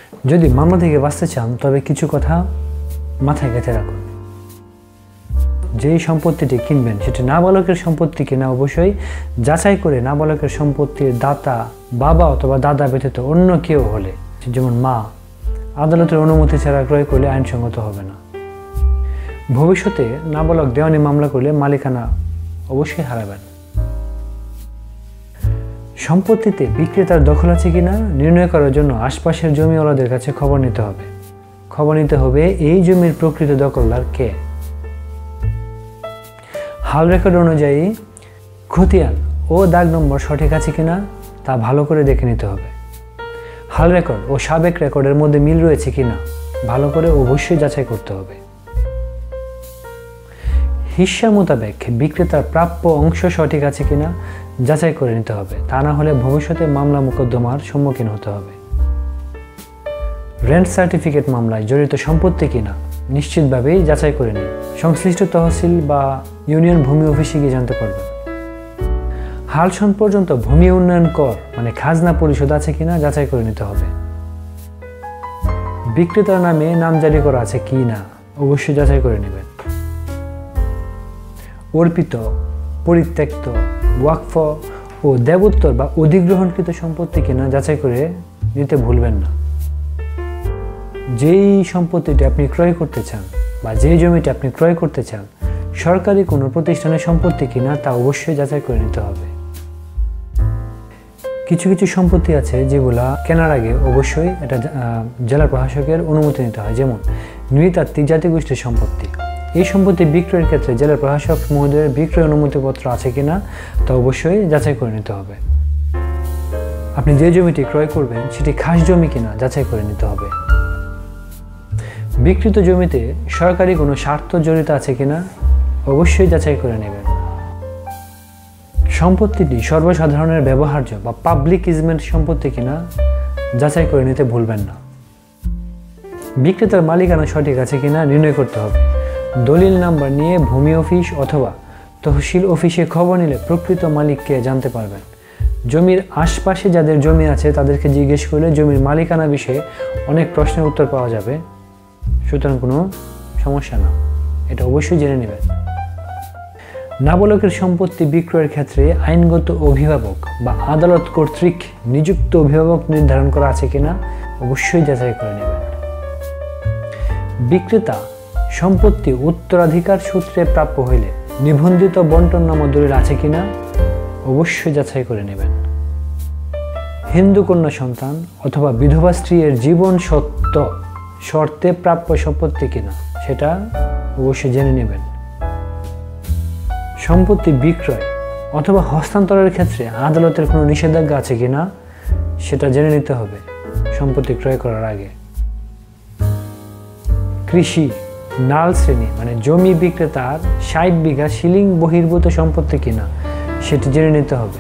যদি মামলা থেকে বাঁচতে চান তবে কিছু কথা মাথায় গেঁথে রাখুন। যেই সম্পত্তিটি কিনবেন সেটি নাবালকের সম্পত্তি কিনা অবশ্যই যাচাই করে নাবালকের সম্পত্তির দাতা বাবা অথবা দাদা ব্যতীত অন্য কেউ হলে, যেমন মা, আদালতের অনুমতি ছাড়া ক্রয় করলে আইনসঙ্গত হবে না। ভবিষ্যতে নাবালক দেওয়ানি মামলা করলে মালিকানা অবশ্যই হারাবেন। সম্পত্তিতে বিক্রেতার দখল আছে কিনা নির্ণয় করার জন্য আশপাশের জমিওয়ালাদের কাছে খবর নিতে হবে। খবর নিতে হবে এই জমির প্রকৃত দখলদার কে। হাল রেকর্ড অনুযায়ী খতিয়ান ও দাগ নম্বর সঠিক আছে কিনা তা ভালো করে দেখে নিতে হবে। হাল রেকর্ড ও সাবেক রেকর্ডের মধ্যে মিল রয়েছে কিনা ভালো করে অবশ্যই যাচাই করতে হবে। হিস্সা মোতাবেক বিক্রেতার প্রাপ্য অংশ সঠিক আছে কিনা যাচাই করে নিতে হবে, তা না হলে ভবিষ্যতে মামলা মোকদ্দমার সম্মুখীন হতে হবে। রেন্ট সার্টিফিকেট মামলায় জড়িত সম্পত্তি কিনা নিশ্চিতভাবেই যাচাই করে নিন। সংশ্লিষ্ট তহসিল বা ইউনিয়ন ভূমি অফিসে গিয়ে জানতে পারবেন। হাল সন পর্যন্ত ভূমি উন্নয়ন কর মানে খাজনা পরিশোধ আছে কিনা যাচাই করে নিতে হবে। বিক্রেতার নামে নামজারি করা আছে কি না অবশ্যই যাচাই করে নেবেন। অর্পিত, পরিত্যক্ত, ওয়াকফ ও দেবোত্তর বা অধিগ্রহণকৃত সম্পত্তি কিনা যাচাই করে নিতে ভুলবেন না। যেই সম্পত্তিটি আপনি ক্রয় করতে চান বা যেই জমিটি আপনি ক্রয় করতে চান সরকারি কোনো প্রতিষ্ঠানের সম্পত্তি কিনা তা অবশ্যই যাচাই করে নিতে হবে। কিছু কিছু সম্পত্তি আছে যেগুলা কেনার আগে অবশ্যই এটা জেলা প্রশাসকের অনুমতি নিতে হয়, যেমন নৃতাত্ত্বিক জাতিগোষ্ঠীর সম্পত্তি। এই সম্পত্তি বিক্রয়ের ক্ষেত্রে জেলা প্রশাসক মহোদয়ের বিক্রয় অনুমতিপত্র আছে কিনা তা অবশ্যই যাচাই করে নিতে হবে। আপনি যে জমিটি ক্রয় করবেন সেটি খাস জমি কিনা যাচাই করে নিতে হবে। বিক্রিত জমিতে সরকারি কোনো স্বার্থ জড়িত আছে কিনা অবশ্যই যাচাই করে নেবেন। সম্পত্তিটি সর্বসাধারণের ব্যবহার্য বা পাবলিক ইজমেন্ট সম্পত্তি কিনা যাচাই করে নিতে ভুলবেন না। বিক্রেতার মালিকানা সঠিক আছে কিনা নির্ণয় করতে হবে। দলিল নাম্বার নিয়ে ভূমি অফিস অথবা তহসিল অফিসে খবর নিলে প্রকৃত মালিককে জানতে পারবেন। জমির আশপাশে যাদের জমি আছে তাদেরকে জিজ্ঞেস করলে জমির মালিকানা বিষয়ে অনেক প্রশ্নের উত্তর পাওয়া যাবে, সুতরাং কোনো সমস্যা না, এটা অবশ্যই জেনে নেবেন। নাবালকের সম্পত্তি বিক্রয়ের ক্ষেত্রে আইনগত অভিভাবক বা আদালত কর্তৃক নিযুক্ত অভিভাবক নির্ধারণ করা আছে কিনা অবশ্যই যাচাই করে নেবেন। বিক্রেতা সম্পত্তি উত্তরাধিকার সূত্রে প্রাপ্য হইলে নিবন্ধিত বন্টননামা দলিল আছে কিনা অবশ্যই যাচাই করে নেবেন। হিন্দু কন্যা সন্তান অথবা বিধবা স্ত্রীর জীবন সত্ত্ব শর্তে প্রাপ্য সম্পত্তি কিনা সেটা অবশ্যই জেনে নেবেন। সম্পত্তি বিক্রয় অথবা হস্তান্তরের ক্ষেত্রে আদালতের কোনো নিষেধাজ্ঞা আছে কিনা সেটা জেনে নিতে হবে সম্পত্তি ক্রয় করার আগে। কৃষি নাল শ্রেণী মানে জমি বিক্রেতার ৬০ বিঘা শিলিং বহির্ভূত সম্পত্তি কিনা সেটি জেনে নিতে হবে।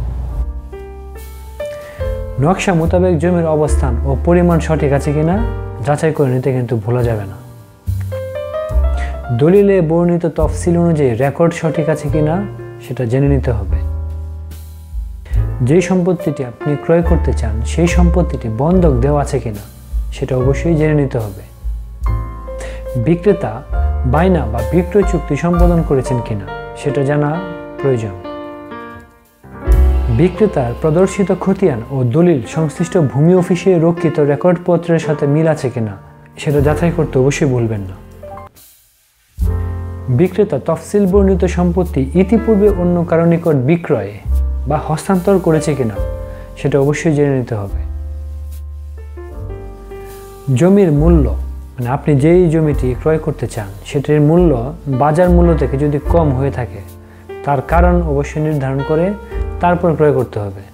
নকশা মোতাবেক জমির অবস্থান ও পরিমাণ সঠিক আছে কিনা যাচাই করে নিতে কিন্তু ভোলা যাবে না। দলিলে বর্ণিত তফসিল অনুযায়ী রেকর্ড সঠিক আছে কিনা সেটা জেনে নিতে হবে। যে সম্পত্তিটি আপনি ক্রয় করতে চান সেই সম্পত্তিটি বন্ধক দেওয়া আছে কিনা সেটা অবশ্যই জেনে নিতে হবে। বিক্রেতা বায়না বা বিক্রয় চুক্তি সম্পাদন করেছেন কিনা সেটা জানা প্রয়োজন। বিক্রেতার প্রদর্শিত খতিয়ান ও দলিল সংশ্লিষ্ট ভূমি অফিসে রক্ষিত রেকর্ডপত্রের সাথে মিল আছে কিনা সেটা যাচাই করতে অবশ্যই ভুলবেন না। বিক্রেতা তফসিল বর্ণিত সম্পত্তি ইতিপূর্বে অন্য কারো নিকট বিক্রয় বা হস্তান্তর করেছে কিনা সেটা অবশ্যই জেনে নিতে হবে। জমির মূল্য মানে আপনি যেই জমিটি ক্রয় করতে চান সেটির মূল্য বাজার মূল্য থেকে যদি কম হয়ে থাকে তার কারণ অবশ্যই নির্ধারণ করে তারপর ক্রয় করতে হবে।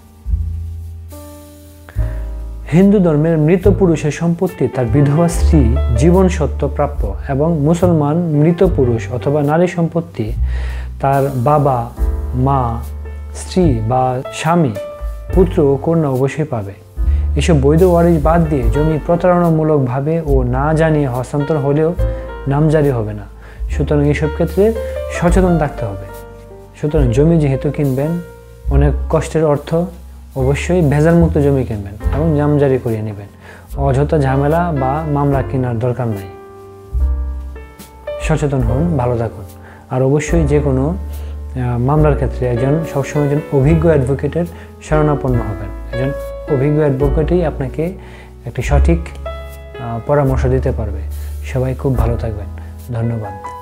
হিন্দু ধর্মের মৃত পুরুষের সম্পত্তি তার বিধবা স্ত্রী জীবন সত্ত্ব প্রাপ্য এবং মুসলমান মৃত পুরুষ অথবা নারী সম্পত্তি তার বাবা, মা, স্ত্রী বা স্বামী, পুত্র ও কন্যা অবশ্যই পাবে। এসব বৈধ ওয়ারিশ বাদ দিয়ে জমি প্রতারণামূলকভাবে ও না জানিয়ে হস্তান্তর হলেও নামজারি হবে না, সুতরাং এসব ক্ষেত্রে সচেতন থাকতে হবে। সুতরাং জমি যেহেতু কিনবেন অনেক কষ্টের অর্থ, অবশ্যই ভেজালমুক্ত জমি কিনবেন এবং নামজারি করিয়ে নেবেন। অযথা ঝামেলা বা মামলা কেনার দরকার নাই। সচেতন হন, ভালো থাকুন। আর অবশ্যই যে কোনো মামলার ক্ষেত্রে সবসময় একজন অভিজ্ঞ অ্যাডভোকেটের শরণাপন্ন হবেন। একজন অভিজ্ঞ অ্যাডভোকেটই আপনাকে একটি সঠিক পরামর্শ দিতে পারবে। সবাই খুব ভালো থাকবেন। ধন্যবাদ।